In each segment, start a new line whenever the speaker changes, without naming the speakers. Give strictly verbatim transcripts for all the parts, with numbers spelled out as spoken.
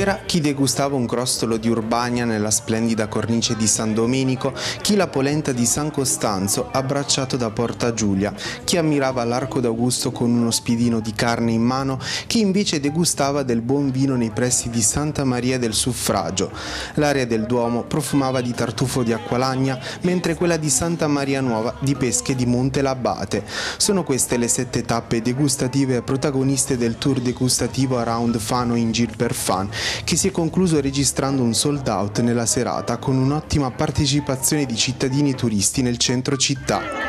C'era chi degustava un crostolo di Urbania nella splendida cornice di San Domenico, chi la polenta di San Costanzo abbracciato da Porta Giulia, chi ammirava l'Arco d'Augusto con uno spiedino di carne in mano, chi invece degustava del buon vino nei pressi di Santa Maria del Suffragio. L'area del Duomo profumava di tartufo di Acqualagna, mentre quella di Santa Maria Nuova di pesche di Monte Labbate. Sono queste le sette tappe degustative e protagoniste del tour degustativo Around Fano in Gir per Fan, che si è concluso registrando un sold out nella serata con un'ottima partecipazione di cittadini e turisti nel centro città.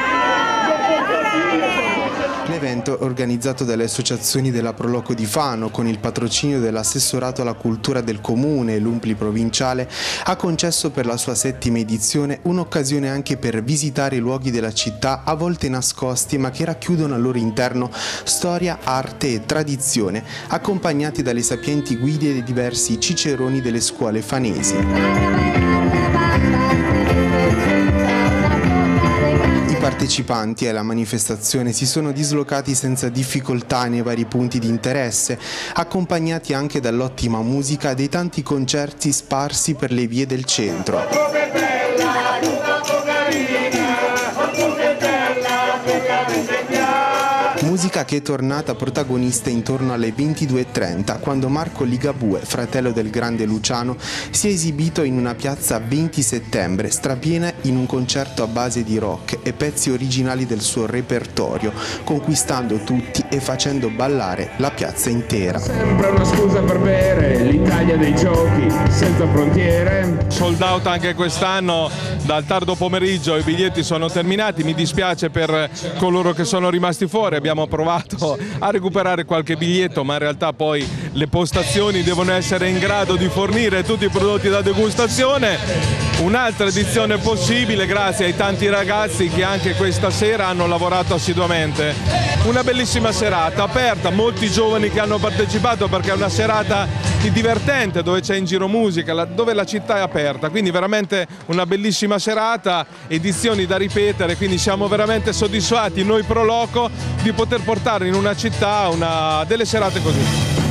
L'evento, organizzato dalle associazioni della Proloco di Fano con il patrocinio dell'assessorato alla cultura del comune e l'U M P L I provinciale, ha concesso per la sua settima edizione un'occasione anche per visitare i luoghi della città a volte nascosti ma che racchiudono al loro interno storia, arte e tradizione, accompagnati dalle sapienti guide dei diversi ciceroni delle scuole fanesi. I partecipanti alla manifestazione si sono dislocati senza difficoltà nei vari punti di interesse, accompagnati anche dall'ottima musica dei tanti concerti sparsi per le vie del centro. Musica che è tornata protagonista intorno alle ventidue e trenta, quando Marco Ligabue, fratello del grande Luciano, si è esibito in una piazza venti settembre, strapiena in un concerto a base di rock e pezzi originali del suo repertorio, conquistando tutti e facendo ballare la piazza intera.
Sempre una scusa per bere, l'Italia dei giochi, senza frontiere.
Sold out anche quest'anno, dal tardo pomeriggio i biglietti sono terminati, mi dispiace per coloro che sono rimasti fuori. Abbiamo provato a recuperare qualche biglietto, ma in realtà poi le postazioni devono essere in grado di fornire tutti i prodotti da degustazione. Un'altra edizione possibile grazie ai tanti ragazzi che anche questa sera hanno lavorato assiduamente. Una bellissima serata, aperta, molti giovani che hanno partecipato perché è una serata divertente dove c'è in giro musica, dove la città è aperta, quindi veramente una bellissima serata, edizioni da ripetere, quindi siamo veramente soddisfatti noi Proloco di poter portare in una città una, delle serate così.